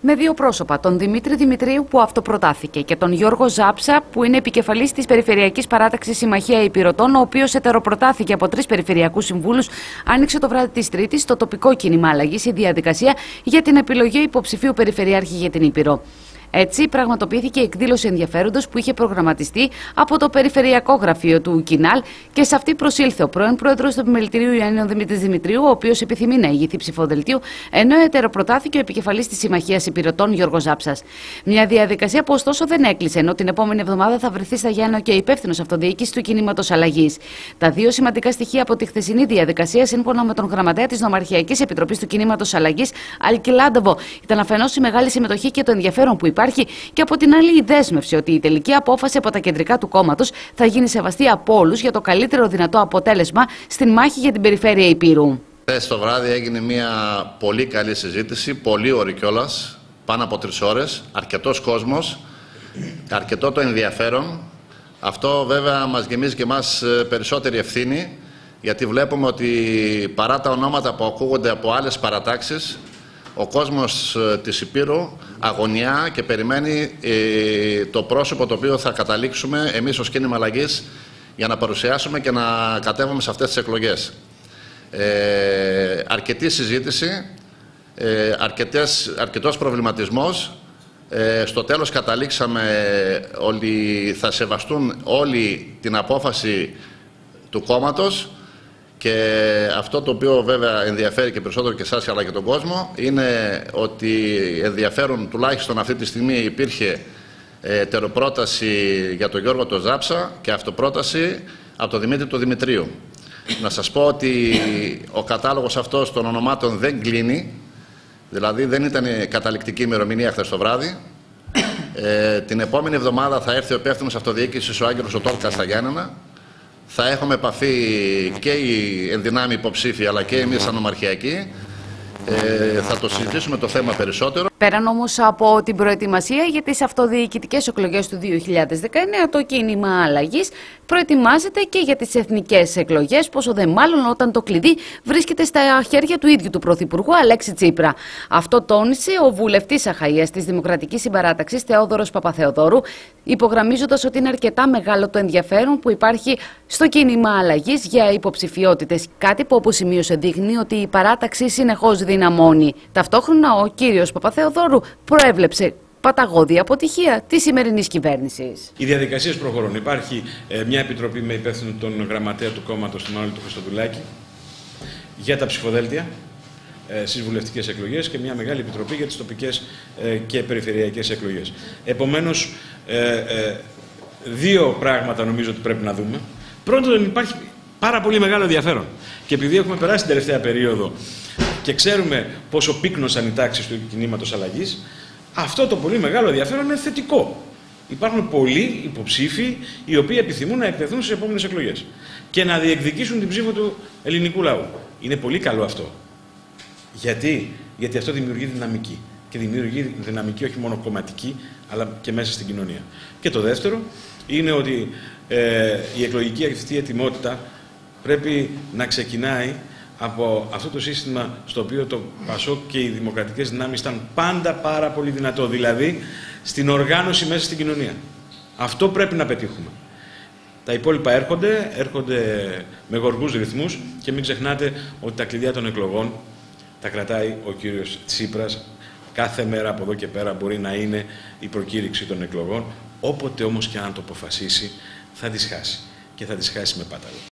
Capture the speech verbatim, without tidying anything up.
με δύο πρόσωπα, τον Δημήτρη Δημητρίου που αυτοπροτάθηκε και τον Γιώργο Ζάψα που είναι επικεφαλής της Περιφερειακής Παράταξης Συμμαχία Ηπειρωτών, ο οποίος ετεροπροτάθηκε από τρεις περιφερειακούς συμβούλους, άνοιξε το βράδυ της Τρίτης στο τοπικό κίνημα αλλαγής η διαδικασία για την επιλογή υποψηφίου περιφερειάρχη για την Ήπειρο. Έτσι, πραγματοποιήθηκε η εκδήλωση ενδιαφέροντος που είχε προγραμματιστεί από το Περιφερειακό Γραφείο του Κινάλ και σε αυτή προσήλθε ο πρώην πρόεδρος του Επιμελητηρίου Ιωάννη Δημήτρης Δημητρίου, ο οποίος επιθυμεί να ηγηθεί ψηφοδελτίου, ενώ ετεροπροτάθηκε ο επικεφαλής της Συμμαχίας Ηπειρωτών Γιώργος Ζάψας. Μια διαδικασία που ωστόσο δεν έκλεισε, ενώ την επόμενη εβδομάδα θα βρεθεί στα Γιάννενα και υπεύθυνος αυτοδιοίκησης του κινήματος αλλαγής. Τα δύο σημαντικά στοιχεία από τη χθεσινή διαδικασία, σύμφωνα με τον γραμματέα της Νομαρχιακής Επιτροπής του Κινήματος Αλλαγής, Άλκη Λάντοβο, ήταν αφενός η μεγάλη συμμετοχή και το ενδιαφέρον που υπάρχει, και από την άλλη η δέσμευση ότι η τελική απόφαση από τα κεντρικά του κόμματος θα γίνει σεβαστή από όλους για το καλύτερο δυνατό αποτέλεσμα στην μάχη για την περιφέρεια Ηπείρου. Χθες το βράδυ έγινε μια πολύ καλή συζήτηση, πολύ ωρή κιόλας, πάνω από τρεις ώρες, αρκετός κόσμος, αρκετό το ενδιαφέρον. Αυτό βέβαια μας γεμίζει και εμάς περισσότερη ευθύνη, γιατί βλέπουμε ότι παρά τα ονόματα που ακούγονται από άλλες παρατάξεις, ο κόσμος της Ηπείρου αγωνιά και περιμένει ε, το πρόσωπο το οποίο θα καταλήξουμε εμείς ως κίνημα αλλαγής για να παρουσιάσουμε και να κατέβουμε σε αυτές τις εκλογές. Ε, αρκετή συζήτηση, ε, αρκετές, αρκετός προβληματισμός. Ε, στο τέλος καταλήξαμε ότι θα σεβαστούν όλοι την απόφαση του κόμματος. Και αυτό το οποίο βέβαια ενδιαφέρει και περισσότερο και εσάς αλλά και τον κόσμο είναι ότι ενδιαφέρον, τουλάχιστον αυτή τη στιγμή υπήρχε ετεροπρόταση για τον Γιώργο τον Ζάψα και αυτοπρόταση από τον Δημήτρη τον Δημητρίου. Να σας πω ότι ο κατάλογος αυτός των ονομάτων δεν κλείνει, δηλαδή δεν ήταν καταληκτική ημερομηνία χθες το βράδυ. Ε, την επόμενη εβδομάδα θα έρθει ο υπεύθυνος αυτοδιοίκησης ο Άγγελος ο Τόλκας στα Γιάννενα. Θα έχουμε επαφή και οι ενδυνάμοι υποψήφοι αλλά και εμείς σαν νομαρχιακοί. Ε, θα το συζητήσουμε το θέμα περισσότερο. Πέραν όμως από την προετοιμασία για τις αυτοδιοικητικές εκλογές του δύο χιλιάδες δεκαεννέα, το κίνημα αλλαγής προετοιμάζεται και για τις εθνικές εκλογές, πόσο δε μάλλον όταν το κλειδί βρίσκεται στα χέρια του ίδιου του Πρωθυπουργού Αλέξη Τσίπρα. Αυτό τόνισε ο βουλευτής Αχαΐας της Δημοκρατικής Συμπαράταξης Θεόδωρος Παπαθεοδόρου, υπογραμμίζοντας ότι είναι αρκετά μεγάλο το ενδιαφέρον που υπάρχει στο κίνημα αλλαγής για υποψηφιότητες. Κάτι που, όπως σημείωσε, δείχνει ότι η παράταξη συνεχώς δυναμώνει. Ταυτόχρονα, ο κύριος Παπαθεοδόρου προέβλεψε παταγώδη αποτυχία της σημερινής κυβέρνησης. Οι διαδικασίες προχωρούν. Υπάρχει ε, μια επιτροπή με υπεύθυνο τον γραμματέα του κόμματος, τον Μανώλη του Χριστοδουλάκη, για τα ψηφοδέλτια ε, στις βουλευτικές εκλογές και μια μεγάλη επιτροπή για τις τοπικές ε, και περιφερειακές εκλογές. Επομένως, ε, ε, δύο πράγματα νομίζω ότι πρέπει να δούμε. Πρώτον, υπάρχει πάρα πολύ μεγάλο ενδιαφέρον. Και επειδή έχουμε περάσει την τελευταία περίοδο και ξέρουμε πόσο πύκνωσαν οι τάξεις του κινήματος αλλαγής, αυτό το πολύ μεγάλο ενδιαφέρον είναι θετικό. Υπάρχουν πολλοί υποψήφοι οι οποίοι επιθυμούν να εκτεθούν στις επόμενες εκλογές και να διεκδικήσουν την ψήφο του ελληνικού λαού. Είναι πολύ καλό αυτό. Γιατί, Γιατί αυτό δημιουργεί δυναμική. Και δημιουργεί δυναμική όχι μόνο κομματική, αλλά και μέσα στην κοινωνία. Και το δεύτερο είναι ότι ε, η εκλογική αυτή ετοιμότητα πρέπει να ξεκινάει από αυτό το σύστημα στο οποίο το ΠΑΣΟΚ και οι δημοκρατικές δυνάμεις ήταν πάντα πάρα πολύ δυνατό, δηλαδή στην οργάνωση μέσα στην κοινωνία. Αυτό πρέπει να πετύχουμε. Τα υπόλοιπα έρχονται, έρχονται με γοργούς ρυθμούς και μην ξεχνάτε ότι τα κλειδιά των εκλογών τα κρατάει ο κύριος Τσίπρας. Κάθε μέρα από εδώ και πέρα μπορεί να είναι η προκήρυξη των εκλογών. Όποτε όμως και αν το αποφασίσει θα τις χάσει και θα τις χάσει με πάταλο.